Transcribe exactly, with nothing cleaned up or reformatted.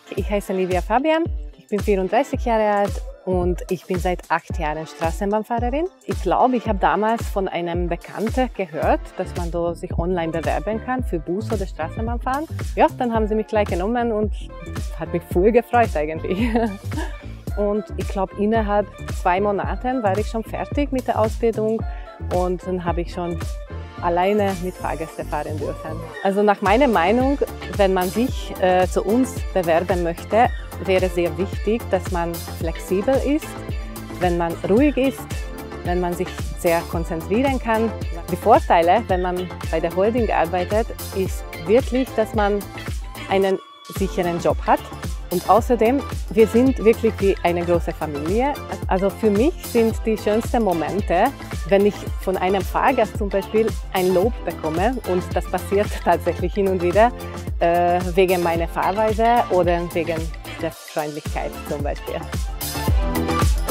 Ich heiße Livia Fabian, ich bin vierunddreißig Jahre alt und ich bin seit acht Jahren Straßenbahnfahrerin. Ich glaube, ich habe damals von einem Bekannten gehört, dass man da sich online bewerben kann für Bus- oder Straßenbahnfahren. Ja, dann haben sie mich gleich genommen und hat mich voll gefreut eigentlich. Und ich glaube, innerhalb zwei Monaten war ich schon fertig mit der Ausbildung und dann habe ich schon alleine mit Fahrgästen fahren dürfen. Also nach meiner Meinung, wenn man sich äh, zu uns bewerben möchte, wäre sehr wichtig, dass man flexibel ist, wenn man ruhig ist, wenn man sich sehr konzentrieren kann. Die Vorteile, wenn man bei der Holding arbeitet, ist wirklich, dass man einen sicheren Job hat. Und außerdem, wir sind wirklich wie eine große Familie. Also für mich sind die schönsten Momente, wenn ich von einem Fahrgast zum Beispiel ein Lob bekomme. Und das passiert tatsächlich hin und wieder, äh, wegen meiner Fahrweise oder wegen der Freundlichkeit zum Beispiel.